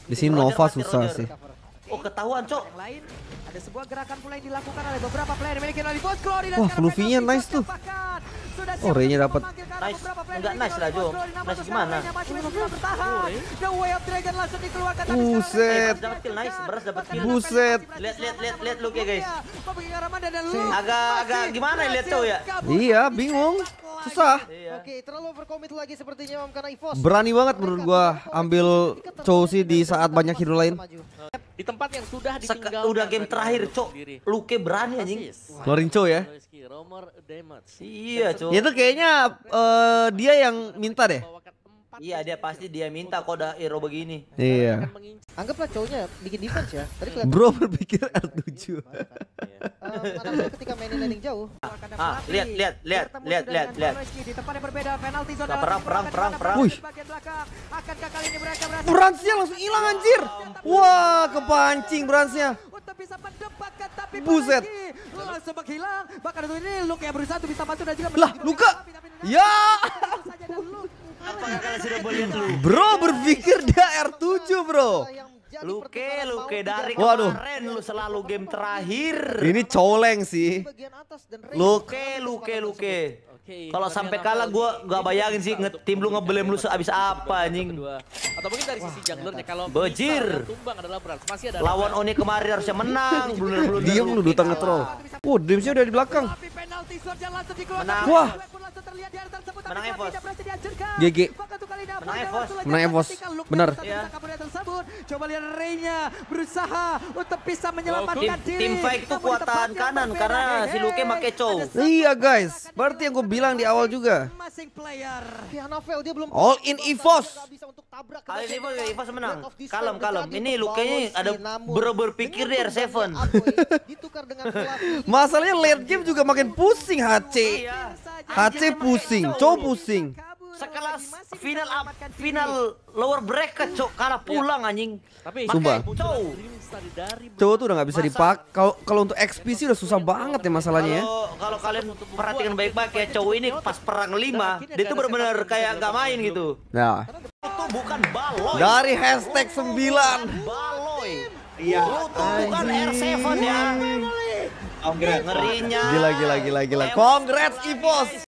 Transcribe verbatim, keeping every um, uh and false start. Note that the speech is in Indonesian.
Di sini Nova susah sih. Oh, ketahuan, Cok. Yang lain ada sebuah gerakan pula yang dilakukan oleh beberapa player yang memiliki Loli Boss Glory dan Wah, sekarang Luffy-nya penalti nice tuh. dapatkan. Sudah Oh, siap Ray-nya untuk dapat. memanggilkan Nice. beberapa player Enggak yang nice memiliki lah, Loli Jo. Boss Glory, namun Nice sekarang gimana? Ray-nya masih bisa bertahan. The Way of Dragon langsung dikeluarkan tapi Buset. sekarang Beras dapat kill, nice. Beras dapat kill. Buset. Lihat, lihat, lihat, lihat Luke ya, guys. Pembukaan Ramanda dan Luke Agak- agak masih gimana ya, lihat berhasil Cow ya? kabur. Iya, bingung. Susah. Iya. Oke, terlalu overcommit lagi sepertinya Om karena Evos. Berani banget menurut gua ambil Chow sih di saat banyak hero lain. Di tempat yang sudah Sek ditinggalkan. udah game terakhir, Cok. Luke berani anjing. Ngeluarin Chow ya. Romer damage. Iya, Cok. Itu kayaknya eh, dia yang minta deh. Iya, dia pasti dia minta kok udah hero begini. Iya. Anggaplah cowoknya bikin defense ya. Tadi kelihatan. Bro berpikir R tujuh. Eh, anak ketika mainin landing jauh. Ah, lihat, lihat, lihat, lihat, lihat, lihat. Di tempat yang berbeda, penalti zone Nah, perang, perang, perang, perang. Wih. bagian belakang. Akankah kali ini mereka berhasil Bransnya langsung hilang anjir. Wah, kepancing Bransnya. untuk bisa mendapatkan tapi Buset. Palagi langsung menghilang. Bahkan untuk ini Luke yang berusaha untuk bisa masuk dan juga Lah, Luka. Ya. Apakah kalian sudah melihat lu? Bro berpikir dia R tujuh, Bro. Luke, Luke dari Waduh. kemarin lu selalu game terakhir. Ini coleng sih. Luke. Luke, Luke, Luke. Kalau sampai kalah gua nggak bayangin sih nge tim lu ngebelem lu sehabis apa anjing. Atau mungkin dari sisi junglernya kalau Bejir. bisa yang tumbang adalah Brans. Masih ada Lawan Oni kemarin harusnya menang. Blunder-blunder. Diam lu Duta nge-troll. Oh, Dreamsnya udah di belakang. Tapi penalti zone yang langsung dikeluarkan. Menang. Wah. Langsung terlihat di area tersebut, tapi Menang tidak Evos. berhasil dihancurkan. G G. Bahkan untuk kali ini Menang Apollo Evos. langsung Menang lanjut Evos. ketika Luke Bener. bisa Iya. kabur dari tersebut. Coba lihat Ray-nya berusaha untuk bisa menyelamatkan Tim, diri. tim fight tuh Namun di kuatan tempat yang kanan berbeda, karena hey, si Luke hey. pakai Chow. Ada Iya guys, seperti yang gue bilang di awal juga. masing player. Novel dia belum All in Evos. Kali ini Evos, Evos menang. Kalem, kalem. Ini Luke-nya ada ber berpikir di R tujuh. Ditukar dengan Fluffy. Masalahnya late game juga makin pusing H C. Iya. H C pusing, Chow pusing. Sekelas final up, final lower bracket, Cok. Kalah pulang anjing. Tapi Sumpah. Chow. dari Chow tuh udah nggak bisa dipak. Kalau kalau untuk X P sih udah susah banget ya masalahnya ya. Kalau kalau kalian perhatikan baik-baik ya, Chow ini pas perang lima, dia tuh benar-benar kayak nggak main gitu. Nah, Itu bukan baloy. dari hashtag sembilan. Baloy. Iya. Lu tuh bukan R tujuh ya. Congrats. Ngerinya. Gila gila gila gila. Congrats Evos.